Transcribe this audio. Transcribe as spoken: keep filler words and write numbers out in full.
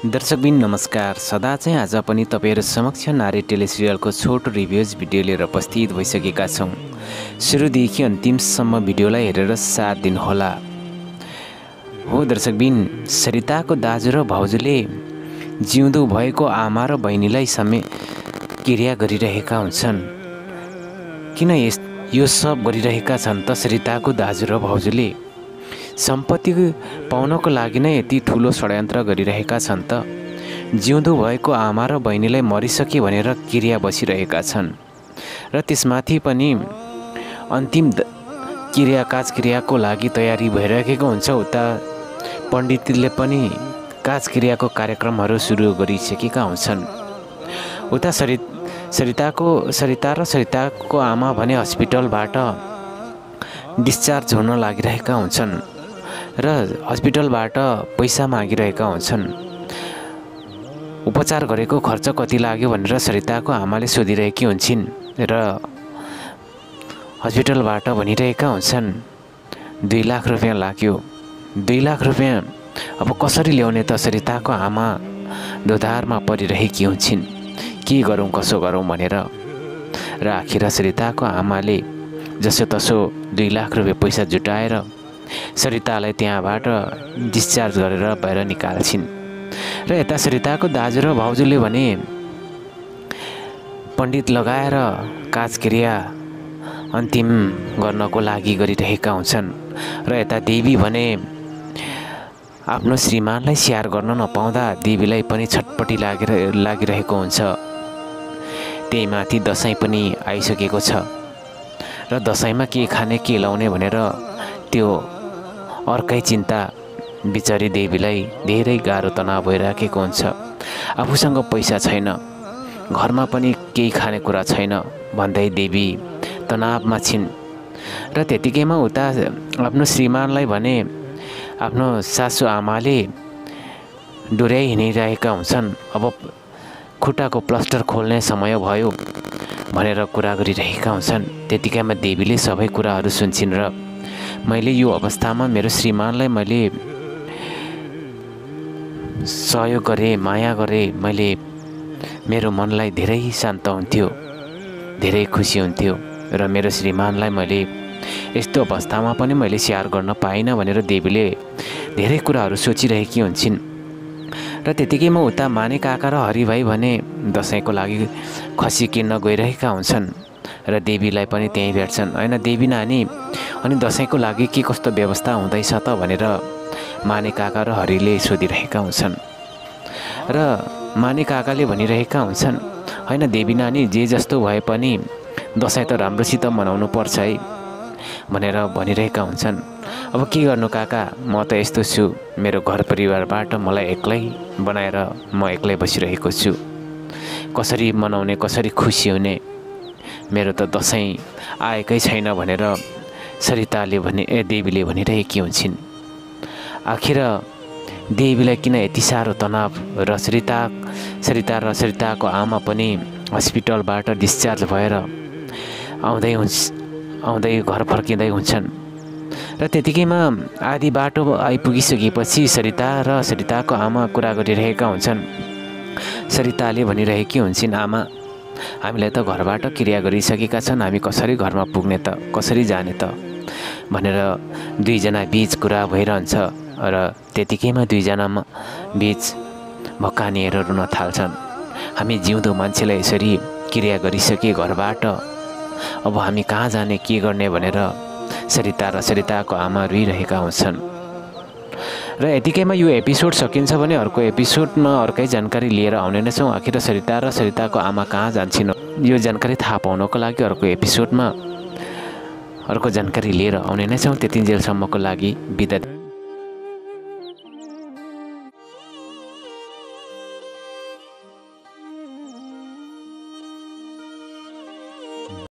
दर्शकबिन नमस्कार। सदा चाहिँ आज पनि तपाईहरु समक्ष नारी टेलिसिरियलको छोटो रिभ्युज भिडियो लिएर उपस्थित भइसकेका छौं। सुरुदेखि अन्तिमसम्म भिडियोलाई हेरेर साथ दिनुहोला। हो दर्शकबिन, सरिताको दाजु र भाउजूले जिउँदो भएको आमा र बहिनीलाई समेत क्रिया गरिरहेका हुन्छन्। किन यस यो सब गरिरहेका छन् त सरिताको दाजु र भाउजूले? सम्पत्ति पाउनको लागि नै यति ठुलो षड्यन्त्र गरिरहेका छन् त जिउँदो भएको आमा र बहिनीलाई मरिसके भनेर क्रिया बसिरहेका छन् र त्यसमाथि पनि अन्तिम क्रिया काज क्रियाको लागि तयारी भइरहेको हुन्छ। उता पण्डितले पनि काज क्रियाको कार्यक्रमहरू सुरु गरिसकेका हुन्छन्। उता सरि सरिताको सरिता र सरिताको आमा भने हस्पिटलबाट डिस्चार्ज हुन लागिरहेका हुन्छन् र हस्पिटलबाट पैसा मागिरहेका हुन्छन्। उपचार गरेको खर्च कति लाग्यो भनेर सरिताको आमाले सोधिरहेकी हुन्छन् र हस्पिटलबाट भनिरहेका हुन्छन् दुई लाख रुपियाँ लाग्यो। दुई लाख रुपियाँ अब कसरी ल्याउने त सरिताको आमा दोधारमा परिरहेकी हुन्छन्। के गरौँ कसो गरौँ भनेर र आखिर सरिताको आमाले जसोतसो दुई लाख रुपियाँ पैसा जुटाएर सरितालाई त्यहाँबाट डिस्चार्ज गरेर बाहिर निकाल्छिन् र यता सरिताको दाजु र भाउजूले भने पण्डित लगाएर काजक्रिया अन्तिम गर्नको लागि गरिरहेका हुन्छन् र यता देवी भने आफ्नो श्रीमानलाई स्याहार गर्न नपाउँदा देवीलाई पनि छटपटी लागेर लागिरहेको हुन्छ। त्यही माथि दसैँ पनि आइसकेको छ र दसैँमा के खाने के लाउने भनेर त्यो अर्कै चिन्ता बिचारी देवीलाई धेरै गाह्रो तनाव भइराखेको हुन्छ। आफूसँग पैसा छैन, घरमा पनि केही खानेकुरा छैन भन्दै देवी तनावमा छिन् र त्यतिकैमा उता आफ्नो श्रीमानलाई भने आफ्नो सासु आमाले डोर्याइ हिँडिरहेका हुन्छन्। अब खुट्टाको प्लास्टर खोल्ने समय भयो भनेर कुरा गरिरहेका हुन्छन्। त्यतिकैमा देवीले सबै कुराहरू सुन्छिन् र मैले यो अवस्थामा मेरो श्रीमानलाई मैले सहयोग गरेँ, माया गरेँ, मैले मेरो मनलाई धेरै शान्त हुन्थ्यो, धेरै खुसी हुन्थ्यो र मेरो श्रीमानलाई मैले यस्तो अवस्थामा पनि मैले स्याहार गर्न पाइनँ भनेर देवीले धेरै कुराहरू सोचिरहेकी हुन्छन्। र त्यतिकैमा उता माने काका र हरिभाइ भने दसैँको लागि खसी किन्न गइरहेका हुन्छन् र देवीलाई पनि त्यहीँ भेट्छन्। हैन देवी नानी, अनि दसैँको लागि के कस्तो व्यवस्था हुँदैछ त भनेर माने काका र हरिले सोधिरहेका हुन्छन् र माने काकाले भनिरहेका हुन्छन् हैन देवी नानी, जे जस्तो भए पनि दसैँ त राम्रोसित मनाउनु पर्छ है भनेर भनिरहेका हुन्छन्। अब के गर्नु काका, म त यस्तो छु, मेरो घर परिवारबाट मलाई एक्लै बनाएर म एक्लै बसिरहेको छु, कसरी मनाउने कसरी खुसी हुने, मेरो त दसैँ आएकै छैन भनेर सरिताले भने ए देवीले भनिरहेकी हुन्छन्। आखिर देवीलाई किन यति साह्रो तनाव र सरिता सरिता र सरिताको आमा पनि हस्पिटलबाट डिस्चार्ज भएर आउँदै हुन्छ आउँदै घर फर्किँदै हुन्छन् र त्यतिकैमा आधी बाटो आइपुगिसकेपछि सरिता र सरिताको आमा कुरा गरिरहेका हुन्छन्। सरिताले भनिरहेकी हुन्छन् आमा, हामीलाई त घरबाट क्रिया गरिसकेका छन्, हामी कसरी घरमा पुग्ने त, कसरी जाने त भनेर दुईजना बीच कुरा भइरहन्छ र त्यतिकैमा दुईजनामा बीच भक्कानिएर रुन थाल्छन्। हामी जिउँदो मान्छेलाई यसरी क्रिया गरिसके घरबाट, अब हामी कहाँ जाने के गर्ने भनेर सरिता र सरिताको आमा रुइरहेका हुन्छन्। र यतिकैमा यो एपिसोड सकिन्छ भने अर्को एपिसोडमा अर्कै जानकारी लिएर आउने नै छौँ। आखिर सरिता र सरिताको आमा कहाँ जान्छन् यो जानकारी थाहा पाउनको लागि अर्को एपिसोडमा अर्को जानकारी लिएर आउने नै छौँ। त्यतिन्जेलसम्मको लागि बिदा।